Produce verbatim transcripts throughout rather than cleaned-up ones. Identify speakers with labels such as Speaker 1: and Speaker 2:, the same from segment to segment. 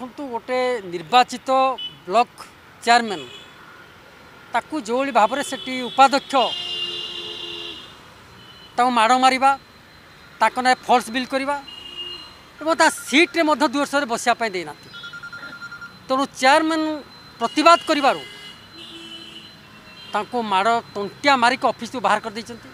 Speaker 1: तो गोटे निर्वाचित ब्लॉक चेयरमैन ताकू जो भाव से उपाध्यक्ष माड़ मारिबा ताक ना फॉल्स बिल करवा एवं सीट्रे दुर्स बसापी देना तेणु चेयरमैन प्रतिवाद कर माड़ तंटिया मारिक ऑफिस बाहर कर देइचंती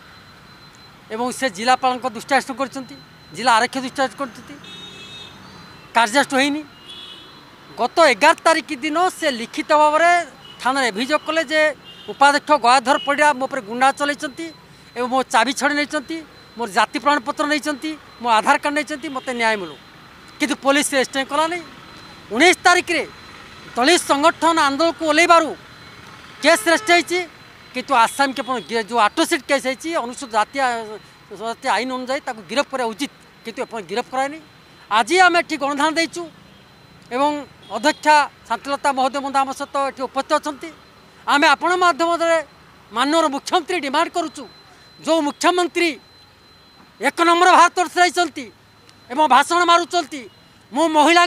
Speaker 1: एवं से जिलापाल दृष्टि कर जिला आरक्षी दृष्टि कर कार्यास्ट होनी गत एगार तारिख दिन से लिखित भाव में थाना अभियोग कले जे उपाध्यक्ष गयाधर पड़ा मो गुंडा चलती एवं मो चाबी छड़ी नहीं मोर जाति प्रमाणपत्र नहीं मो आधार कार्ड नहीं मत न्याय मिलू किंतु पुलिस रेस्ट कला नहीं उन्नीस तारिख रे दलित संगठन आंदोलन को ओल्लैबारू केस रेस्ट होती किंतु आसाम के जो आटोसीट केस होती अनुसूचित जाति जाति आईन अनुजाई गिरफ करा उचित किंतु गिरफ करानी आज आम ये गणधान देचु एवं अध्यक्षा शांतिलता महोदय मध्य आम सहित ये उपस्थित अच्छा आम आपण माध्यम माननीय मुख्यमंत्री डिमांड करुचु जो मुख्यमंत्री एक नंबर भारत रही भाषण मारुंट मो महिला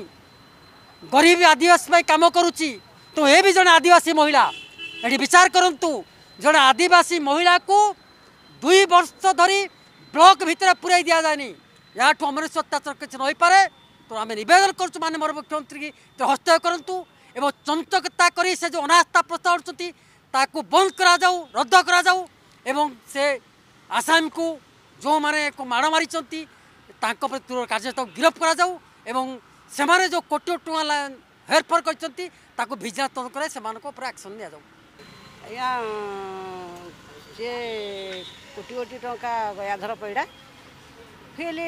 Speaker 1: गरीब आदिवासी कम करुच्ची तो ये भी जड़े आदिवासी महिला ये विचार करूँ जड़े आदिवासी महिला को दुई वर्ष धरी ब्लॉक भितर पूरे दि जाए या अमृत अत्याचार किसी नहीं पारे तो आम नवेदन करुँ माननीय मुख्यमंत्री की तो हस्तक्षेप करूँ एवं चंचकता कर से जो अनास्था प्रस्ताव ताकू बंद करा जाऊ रद्द करा जाऊ एवं से आसाम को जो माने को माड़ मारी तुरंत कार्य गिरफ करा जाऊ एवं से माने जो कोटी टଙ୍କା हेरफेर कर भिजिलेंस तदन करे से एक्शन दि जाऊ
Speaker 2: आज्ञा सी कोटी कोटी टଙ୍କା गयाधर पैड़ा फिर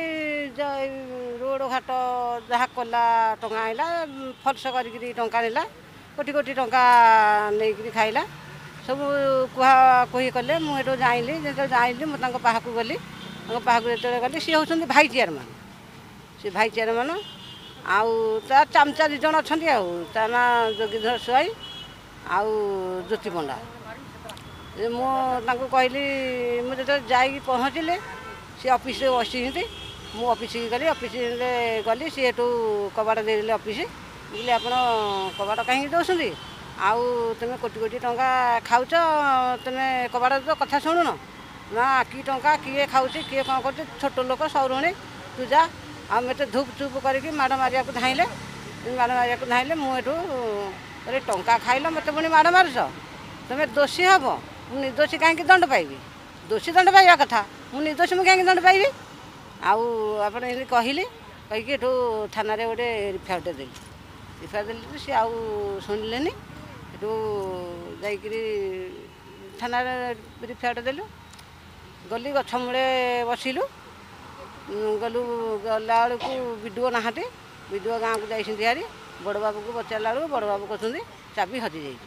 Speaker 2: रोड घाट जहाँ कला टଙ୍କା आइला फल्स करी टଙ୍କା नेला कोटी कोटी टଙ୍କା नहीं खाइला सब कुहा कही कले मुझे जाइली जो जाइली मुझे पाक गली पाक जो गली सी हूँ भाई चेयरमैन सी भाई चेयरमैन आउ ता चामचा दीज अच्छा ना जोगीधर स्वाई आउ ज्योति पंडा मुझे कहली मुझे जा पहुँचले सी ऑफिस बसी मु ऑफिस गली ऑफिस गली सी एटू कबाड़ देदेले ऑफिस बोले आप कबाड़ कहीं दौरान आउ तुम कोटी कोटी टଙ୍କା खाऊच तुम कबाड़ तो कथा शुणुन ना कि टଙ୍କା किए खाऊ किए कौन कर छोट लोक सौरुणी तू जा आ मत धूप चुप करके माड़ मारिया धाइले माड़ मारिया धाइले मुझे अरे टଙ୍କା खाइल मत पुणी माड़ मारुच तुम दोषी हम मुझे निर्दोषी कहीं दंड पाइबी दोषी दंड पाइबा कथा मुझे निर्दोषी मुझे कहीं दंड पाइबी आउ आप कहली कहीकि एठू थाना गोटे रिफायर देली रिफायर देली सी आउ शुणिले एठू जाकरी थाना रिफायर देलु गली गछ मूले बसिलु गलु गला बेलू विडुओ नहांती विडुओ गाँव को जाइए हारी बड़ बाबू को पचारा बेलू बड़ बाबू कहते चाबी हजि जाइए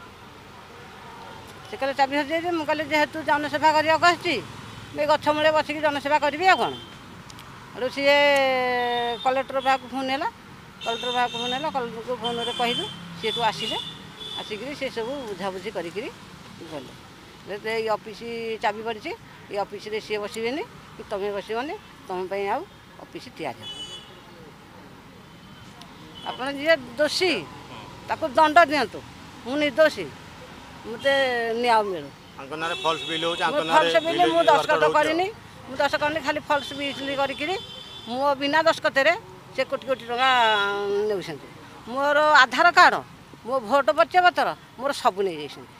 Speaker 2: से कहले चाबी हजि जाइए मुझे कहली जेहेतु जनसेवा करने मुझे गछ मूले बसिक जनसेवा करी आ कौन आरो सी कलेक्टर बाहर फोन है कलेक्टर बाहर फोन है कलेक्टर को फोन में कहलु सी तू आसिले आसिक सी सब बुझाबुझी करी गले ऑफिस चाबी पड़ी ये ऑफिस सी बसबे कि तुम्हें बसबनी तुम आउ ऑफिस तैयार आप जी दोषी ताको दंड दिंतु मु निर्दोषी मत न्याय मिलू फल्स बिल मुझे दस्खत करनी मुझे दस्खत करनी खाली फल्स बिल करी मो बिना दस्खत से कोटी कोटी टଙ୍କା नौ मोर आधार कार्ड मो भोट परिचय पत्र मोर सब नहीं जाइए